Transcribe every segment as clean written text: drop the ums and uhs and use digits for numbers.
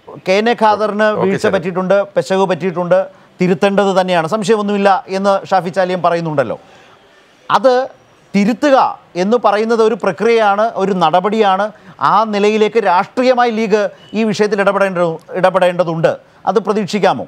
K N. ഖാദറിന് വീഴ്ച പറ്റിയിട്ടുണ്ട്, പെശക് പറ്റിയിട്ടുണ്ട്, തിരുത്തേണ്ടത് തന്നെയാണ്, സംശയമൊന്നുമില്ല എന്ന് ഷാഫി ചാലിയം പറയുന്നുണ്ടല്ലോ. അത് തിരുത്തുക എന്ന് പറയുന്നത് ഒരു പ്രക്രിയയാണ്, ഒരു നടപടിയാണ്. ആ നിലയിലേക്ക് രാഷ്ട്രീയമായി ലീഗ് ഈ വിഷയത്തിൽ ഇടപെടേണ്ടതുണ്ട്. അത് പ്രതീക്ഷിക്കാമോ?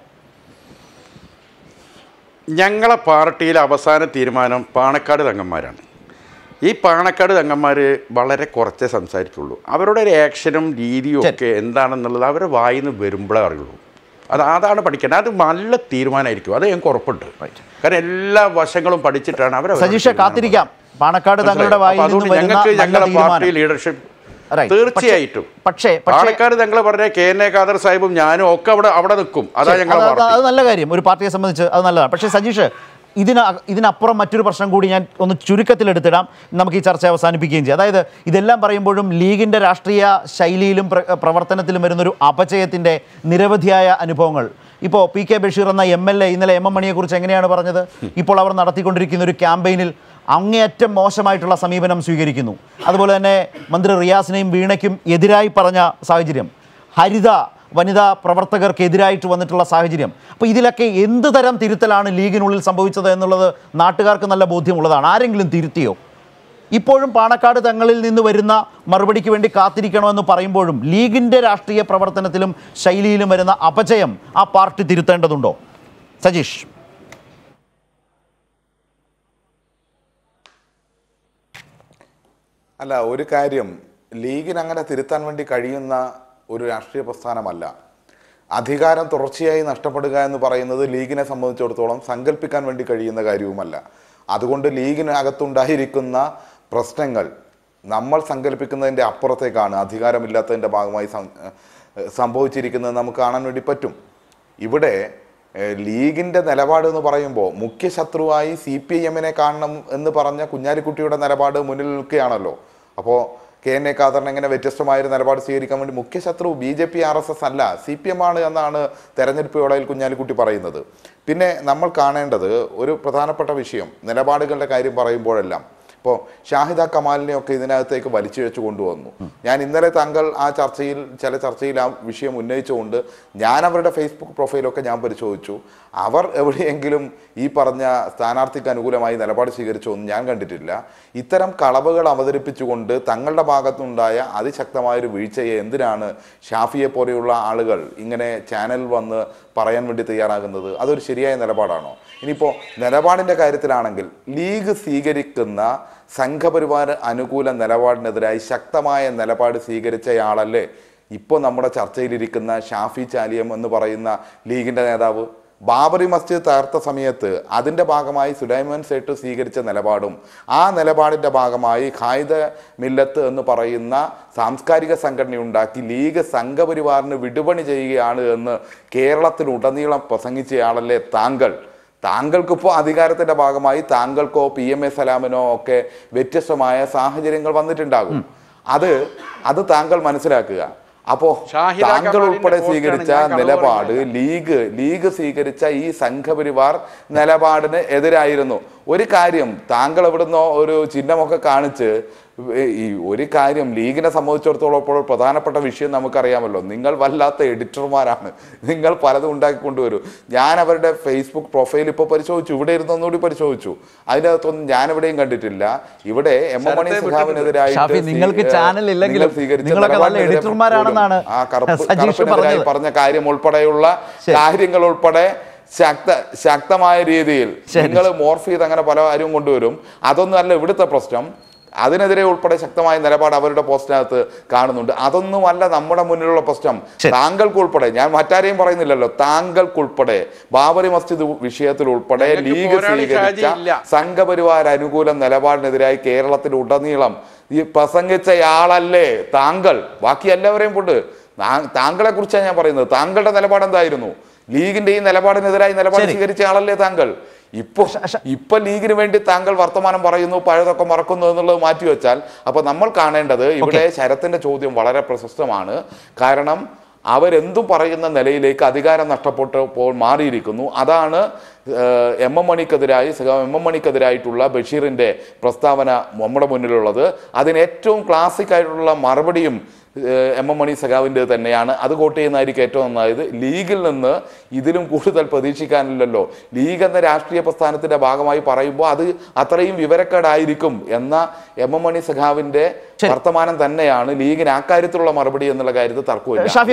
ഞങ്ങളെ പാർട്ടിയിലെ അവസാന തീരുമാനം പാണക്കാട് തങ്ങന്മാരാണ്. ഈ പാണക്കാട് തങ്ങന്മാർ വളരെ കുറച്ചേ സംസാരിക്കുള്ളൂ. അവരുടെ ഒരു ആക്ഷനും രീതിയും ഒക്കെ എന്താണെന്നുള്ളത് അവരുടെ വായിൽ നിന്ന് വരുമ്പോഴേ അറിയുള്ളൂ. അതാണ് പഠിക്കേണ്ടത്. അത് നല്ല തീരുമാനമായിരിക്കും, അത് ഞങ്ങൾക്ക് ഉറപ്പുണ്ട്. കാരണം എല്ലാ വശങ്ങളും പഠിച്ചിട്ടാണ് അവരെ. സജീഷ, കാത്തിരിക്കാം. പാണക്കാട് തങ്ങളുടെ വായിൽ നിന്ന് ഞങ്ങൾക്ക് ഞങ്ങളുടെ പാർട്ടി ലീഡർഷിപ്പ് തീർച്ചയായിട്ടും. പക്ഷേ പാണക്കാട് തങ്ങൾ പറഞ്ഞ കെ.എൻ. ഖാദർ സാഹിബും ഞാനും ഒക്കെ അവിടെ നിൽക്കും. അതാ ഞങ്ങൾ. അത് നല്ല കാര്യം, ഒരു പാർട്ടിയെ സംബന്ധിച്ച് അത് നല്ലതാണ്. പക്ഷേ സജീഷ്, ഇതിനപ്പുറം മറ്റൊരു പ്രശ്നം കൂടി ഞാൻ ഒന്ന് ചുരുക്കത്തിലെടുത്തിടാം, നമുക്ക് ഈ ചർച്ച അവസാനിപ്പിക്കുകയും ചെയ്യാം. അതായത് ഇതെല്ലാം പറയുമ്പോഴും ലീഗിൻ്റെ രാഷ്ട്രീയ ശൈലിയിലും പ്രവർത്തനത്തിലും വരുന്നൊരു അപചയത്തിൻ്റെ നിരവധിയായ അനുഭവങ്ങൾ. ഇപ്പോൾ പി.കെ. ബഷീർ എന്ന MLA ഇന്നലെ M.M. മണിയെക്കുറിച്ച് എങ്ങനെയാണ് പറഞ്ഞത്? ഇപ്പോൾ അവർ നടത്തിക്കൊണ്ടിരിക്കുന്ന ഒരു ക്യാമ്പയിനിൽ അങ്ങേയറ്റം മോശമായിട്ടുള്ള സമീപനം സ്വീകരിക്കുന്നു. അതുപോലെ തന്നെ മന്ത്രി റിയാസിനെയും വീണയ്ക്കും എതിരായി പറഞ്ഞ സാഹചര്യം, ഹരിത വനിതാ പ്രവർത്തകർക്കെതിരായിട്ട് വന്നിട്ടുള്ള സാഹചര്യം. അപ്പോൾ ഇതിലൊക്കെ എന്ത് തരം തിരുത്തലാണ് ലീഗിനുള്ളിൽ സംഭവിച്ചത് എന്നുള്ളത് നാട്ടുകാർക്ക് നല്ല ബോധ്യമുള്ളതാണ്. ആരെങ്കിലും തിരുത്തിയോ? ഇപ്പോഴും പാണക്കാട് തങ്ങളിൽ നിന്ന് വരുന്ന മറുപടിക്ക് വേണ്ടി കാത്തിരിക്കണമെന്ന് പറയുമ്പോഴും ലീഗിൻ്റെ രാഷ്ട്രീയ പ്രവർത്തനത്തിലും ശൈലിയിലും വരുന്ന അപചയം ആ പാർട്ടി തിരുത്തേണ്ടതുണ്ടോ? സജീഷ്. അല്ല, ഒരു കാര്യം, ലീഗിന് അങ്ങനെ തിരുത്താൻ വേണ്ടി കഴിയുന്ന ഒരു രാഷ്ട്രീയ പ്രസ്ഥാനമല്ല. അധികാരം തുടർച്ചയായി നഷ്ടപ്പെടുക എന്ന് പറയുന്നത് ലീഗിനെ സംബന്ധിച്ചിടത്തോളം സങ്കല്പിക്കാൻ വേണ്ടി കഴിയുന്ന കാര്യവുമല്ല. അതുകൊണ്ട് ലീഗിനകത്തുണ്ടായിരിക്കുന്ന പ്രശ്നങ്ങൾ നമ്മൾ സങ്കല്പിക്കുന്നതിൻ്റെ അപ്പുറത്തേക്കാണ് അധികാരമില്ലാത്തതിൻ്റെ ഭാഗമായി സംഭവിച്ചിരിക്കുന്നത് നമുക്ക് കാണാൻ വേണ്ടി പറ്റും. ഇവിടെ ലീഗിൻ്റെ നിലപാട് എന്ന് പറയുമ്പോൾ മുഖ്യ ശത്രുവായി CPIM-നെ കാണണം എന്ന് പറഞ്ഞ കുഞ്ഞാലിക്കുട്ടിയുടെ നിലപാട് മുന്നിൽ നിൽക്കുകയാണല്ലോ. അപ്പോൾ കെ.എൻ. ഖാദറിന് എങ്ങനെ വ്യത്യസ്തമായൊരു നിലപാട് സ്വീകരിക്കാൻ വേണ്ടി മുഖ്യ ശത്രു BJP RSS അല്ല, CPM ആണ് എന്നാണ് തെരഞ്ഞെടുപ്പ് വേളയിൽ കുഞ്ഞാലിക്കുട്ടി പറയുന്നത്. പിന്നെ നമ്മൾ കാണേണ്ടത് ഒരു പ്രധാനപ്പെട്ട വിഷയം, നിലപാടുകളുടെ കാര്യം പറയുമ്പോഴെല്ലാം ഇപ്പോൾ ഷാഹിദ കമാലിനെയൊക്കെ ഇതിനകത്തേക്ക് വലിച്ചു വെച്ച് കൊണ്ടുവന്നു. ഞാൻ ഇന്നലെ താങ്കൾ ചില ചർച്ചയിൽ ആ വിഷയം ഉന്നയിച്ചുകൊണ്ട് ഞാൻ അവരുടെ ഫേസ്ബുക്ക് പ്രൊഫൈലൊക്കെ ഞാൻ പരിശോധിച്ചു. അവർ എവിടെയെങ്കിലും ഈ പറഞ്ഞ സ്ഥാനാർത്ഥിക്ക് അനുകൂലമായി നിലപാട് സ്വീകരിച്ചൊന്നും ഞാൻ കണ്ടിട്ടില്ല. ഇത്തരം കളവുകൾ അവതരിപ്പിച്ചുകൊണ്ട് തങ്ങളുടെ ഭാഗത്തുനിന്നുണ്ടായ അതിശക്തമായൊരു വീഴ്ചയെ എന്തിനാണ് ഷാഫിയെ പോലെയുള്ള ആളുകൾ ഇങ്ങനെ ചാനലിൽ വന്ന് പറയാൻ വേണ്ടി തയ്യാറാകുന്നത്? അതൊരു ശരിയായ നിലപാടാണോ? ഇനിയിപ്പോൾ നിലപാടിൻ്റെ കാര്യത്തിലാണെങ്കിൽ ലീഗ് സ്വീകരിക്കുന്ന സംഘപരിവാര അനുകൂല നിലപാടിനെതിരായി ശക്തമായ നിലപാട് സ്വീകരിച്ചയാളല്ലേ ഇപ്പോൾ നമ്മുടെ ചർച്ചയിലിരിക്കുന്ന ഷാഫി ചാലിയം എന്ന് പറയുന്ന ലീഗിൻ്റെ നേതാവ്? ബാബറി മസ്ജിദ് തകർത്ത സമയത്ത് അതിൻ്റെ ഭാഗമായി സുലൈമാൻ സേട്ട് സ്വീകരിച്ച നിലപാടും ആ നിലപാടിൻ്റെ ഭാഗമായി ഖായിദ മില്ലത്ത് എന്ന് പറയുന്ന സാംസ്കാരിക സംഘടനയുണ്ടാക്കി ലീഗ് സംഘപരിവാറിന് വിടുപണി ചെയ്യുകയാണ് എന്ന് കേരളത്തിലുടനീളം പ്രസംഗിച്ചയാളല്ലേ താങ്കൾ? താങ്കൾക്കിപ്പോൾ അധികാരത്തിൻ്റെ ഭാഗമായി താങ്കൾക്കോ PMA സലാമിനോ ഒക്കെ വ്യത്യസ്തമായ സാഹചര്യങ്ങൾ വന്നിട്ടുണ്ടാകും. അത് താങ്കൾ മനസ്സിലാക്കുക. അപ്പോൾ താങ്കൾ ഉൾപ്പെടെ സ്വീകരിച്ച നിലപാട് ലീഗ് സ്വീകരിച്ച ഈ സംഘപരിവാർ നിലപാടിന് എതിരായിരുന്നു. ഒരു കാര്യം, താങ്കൾ എവിടുന്നോ ഒരു ചിഹ്നമൊക്കെ കാണിച്ച് ഈ ഒരു കാര്യം ലീഗിനെ സംബന്ധിച്ചിടത്തോളം ഇപ്പോൾ പ്രധാനപ്പെട്ട വിഷയം നമുക്കറിയാമല്ലോ. നിങ്ങൾ വല്ലാത്ത എഡിറ്റർമാരാണ്, നിങ്ങൾ പലതും ഉണ്ടാക്കിക്കൊണ്ടുവരും. ഞാൻ അവരുടെ ഫേസ്ബുക്ക് പ്രൊഫൈൽ ഇപ്പോൾ പരിശോധിച്ചു, ഇവിടെ ഇരുന്നൊന്നുകൂടി പരിശോധിച്ചു. അതിനകത്തൊന്നും ഞാൻ എവിടെയും കണ്ടിട്ടില്ല. ഇവിടെ M.M. മണി സഖാവിനെതിരായിട്ട് ആ കറുപ്പിനെതിരായി പറഞ്ഞ കാര്യം ഉൾപ്പെടെയുള്ള കാര്യങ്ങൾ ഉൾപ്പെടെ ശക്തമായ രീതിയിൽ നിങ്ങൾ മോർഫ് ചെയ്ത് അങ്ങനെ പല കാര്യവും കൊണ്ടുവരും. അതൊന്നും അല്ല ഇവിടുത്തെ പ്രശ്നം. അതിനെതിരെ ഉൾപ്പെടെ ശക്തമായ നിലപാട് അവരുടെ പോസ്റ്റിനകത്ത് കാണുന്നുണ്ട്. അതൊന്നുമല്ല നമ്മുടെ മുന്നിലുള്ള പ്രശ്നം. താങ്കൾക്കുൾപ്പെടെ, ഞാൻ മറ്റാരെയും പറയുന്നില്ലല്ലോ, താങ്കൾക്കുൾപ്പെടെ ബാബറി മസ്ജിദ് വിഷയത്തിൽ ഉൾപ്പെടെ ലീഗ് സ്വീകരിച്ച സംഘപരിവാര അനുകൂല നിലപാടിനെതിരായി കേരളത്തിലുടനീളം ഈ പ്രസംഗിച്ചയാളല്ലേ താങ്കൾ? ബാക്കി എല്ലാവരെയും കൊണ്ട് താങ്കളെ കുറിച്ചാണ് ഞാൻ പറയുന്നത്. താങ്കളുടെ നിലപാട് എന്തായിരുന്നു? ലീഗിന്റെ ഈ നിലപാടിനെതിരായി നിലപാട് സ്വീകരിച്ച ആളല്ലേ താങ്കൾ? ഇപ്പൊ ലീഗിന് വേണ്ടി താങ്കൾ വർത്തമാനം പറയുന്നു, പഴയതൊക്കെ മറക്കുന്നു എന്നുള്ളത് മാറ്റിവെച്ചാൽ അപ്പൊ നമ്മൾ കാണേണ്ടത് ഇവിടെ ശരത്തിന്റെ ചോദ്യം വളരെ പ്രശസ്തമാണ്. കാരണം അവരെന്തും പറയുന്ന നിലയിലേക്ക് അധികാരം നഷ്ടപ്പെട്ടപ്പോൾ മാറിയിരിക്കുന്നു. അതാണ് M.M. മണിക്കെതിരായിട്ടുള്ള ബഷീറിന്റെ പ്രസ്താവന നമ്മുടെ മുന്നിലുള്ളത്. അതിന് ഏറ്റവും ക്ലാസിക് ആയിട്ടുള്ള മറുപടിയും എം എം മണി സഖാവിൻ്റെ തന്നെയാണ്. അത് കോട്ട് ചെയ്യുന്നതായിരിക്കും ഏറ്റവും നന്നായത്. ലീഗിൽ നിന്ന് ഇതിലും കൂടുതൽ പ്രതീക്ഷിക്കാനില്ലല്ലോ. ലീഗ് എന്ന രാഷ്ട്രീയ പ്രസ്ഥാനത്തിന്റെ ഭാഗമായി പറയുമ്പോൾ അത് അത്രയും വിവരക്കേടായിരിക്കും എന്ന എം എം മണി സഖാവിന്റെ വർത്തമാനം തന്നെയാണ് ലീഗിന് അക്കാര്യത്തിലുള്ള മറുപടി എന്നുള്ള കാര്യത്തിൽ തർക്കമില്ല.